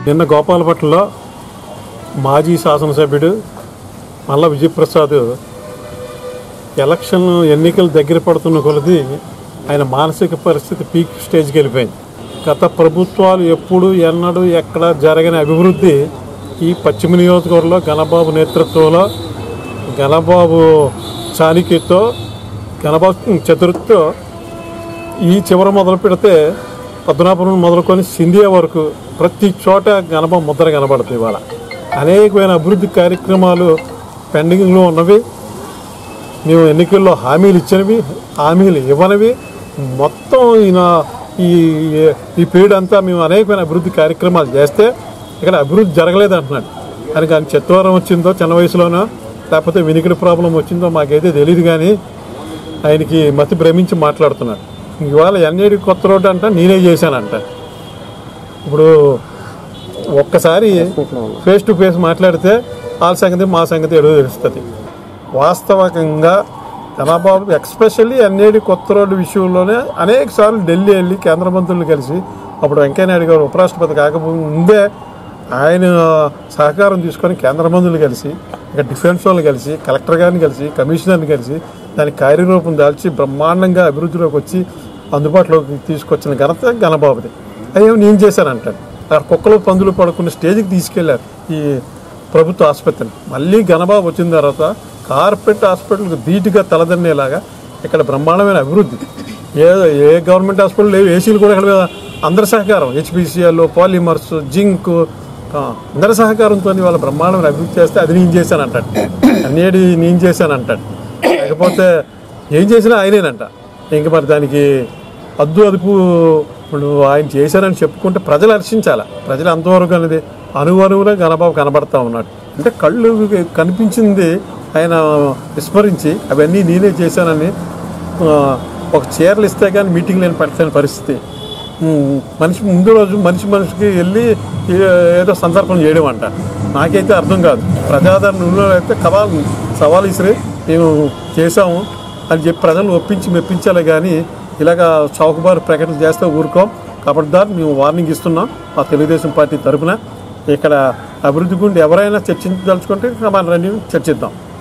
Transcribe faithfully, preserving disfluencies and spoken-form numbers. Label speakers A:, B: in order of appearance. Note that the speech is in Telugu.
A: నిన్న గోపాలపట్నంలో మాజీ శాసనసభ్యుడు మల్ల విజయప్రసాద్ ఎలక్షన్ ఎన్నికలు దగ్గర పడుతున్న కొలది ఆయన మానసిక పరిస్థితి పీక్ స్టేజ్కి వెళ్ళిపోయింది. గత ప్రభుత్వాలు ఎప్పుడు ఎన్నడూ ఎక్కడ జరగని అభివృద్ధి ఈ పశ్చిమ నియోజకవర్గంలో గణబాబు నేతృత్వంలో గణబాబు చాణిక్యతో గణబాబు చతుర్థతో ఈ చివర మొదలు పెడితే పద్మనాభపురం మొదలుకొని సింధియా వరకు ప్రతి చోట గణబాబు ముద్ర కనబడుతుంది. ఇవాళ అనేకమైన అభివృద్ధి కార్యక్రమాలు పెండింగ్లో ఉన్నవి, మేము ఎన్నికల్లో హామీలు ఇచ్చినవి, హామీలు ఇవ్వనివి, మొత్తం ఈయన ఈ ఈ పీరియడ్ అంతా మేము అనేకమైన అభివృద్ధి కార్యక్రమాలు చేస్తే ఇక్కడ అభివృద్ధి జరగలేదు అంటున్నాడు. అని కానీ చెత్తవరం వచ్చిందో చిన్న వయసులోనో లేకపోతే వినికిడి ప్రాబ్లం వచ్చిందో మాకైతే తెలియదు, కానీ ఆయనకి మతి భ్రమించి మాట్లాడుతున్నాడు. ఇవాళ ఎన్ఏడి కొత్త రోడ్డు అంట నేనే చేశానంట. ఇప్పుడు ఒక్కసారి ఫేస్ టు ఫేస్ మాట్లాడితే వాళ్ళ సంగతి మా సంగతి ఎడో తెలుస్తుంది. వాస్తవికంగా గణబాబు ఎక్స్పెషల్లీ ఎన్ఏడి కొత్త రోడ్డు విషయంలోనే అనేక సార్లు ఢిల్లీ వెళ్ళి కేంద్ర మంత్రులు కలిసి, అప్పుడు వెంకయ్యనాయుడు గారు ఉపరాష్ట్రపతి కాకముందే ఆయన సహకారం తీసుకొని కేంద్ర మంత్రులు కలిసి, ఇక డిఫెన్స్ వాళ్ళు కలిసి, కలెక్టర్ గారిని కలిసి, కమిషనర్ని కలిసి దానికి కార్యరూపం దాల్చి బ్రహ్మాండంగా అభివృద్ధిలోకి వచ్చి అందుబాటులోకి తీసుకొచ్చిన ఘనత గణబాబుది. అయ్యో నేను చేశానంటాడు. అక్కడ కుక్కలు పందులు పడుకున్న స్టేజ్కి తీసుకెళ్లారు ఈ ప్రభుత్వ ఆసుపత్రిని. మళ్ళీ గణబాబు వచ్చిన తర్వాత కార్పొరేట్ హాస్పిటల్కి ధీటుగా తలదన్నేలాగా ఇక్కడ బ్రహ్మాండమైన అభివృద్ధి. ఏ ఏ గవర్నమెంట్ హాస్పిటల్ లేవు, ఏసీలు కూడా ఇక్కడ అందరి సహకారం, హెచ్పిసిఎల్, పాలిమర్స్, జింక్ అందరి సహకారంతో వాళ్ళ బ్రహ్మాండమైన అభివృద్ధి చేస్తే అది నేను చేశానంటాడు. అన్నేది నేను చేశానంటాడు. లేకపోతే ఏం చేసినా ఆయనేనంట. ఇంక మరి దానికి అద్దు అదుపు ఇప్పుడు ఆయన చేశారని చెప్పుకుంటే ప్రజలు హర్షించాలి. ప్రజలు అంతవరకు అనేది అనువనువుగా గణబాబు కనబడతా ఉన్నాడు. అంటే కళ్ళు కనిపించింది ఆయన విస్మరించి అవన్నీ నేనే చేశానని ఒక చీరలు ఇస్తే కానీ మీటింగ్ లేని పెట్టలేని పరిస్థితి. మనిషి ముందు రోజు మనిషి మనిషికి వెళ్ళి ఏదో సందర్భం చేయడం అంట. నాకైతే అర్థం కాదు. ప్రజాదరణ అయితే కవాల్ సవాల్ ఇసిరి మేము చేసాము అని చెప్పి ప్రజలను ఒప్పించి మెప్పించాలి, కానీ ఇలాగా చౌకబారు ప్రకటన చేస్తే ఊరుకోం. కబడ్దార్ మేము వార్నింగ్ ఇస్తున్నాం మా తెలుగుదేశం పార్టీ తరఫున. ఇక్కడ అభివృద్ధి గురించి ఎవరైనా చర్చించదలుచుకుంటే మన రండి చర్చిద్దాం.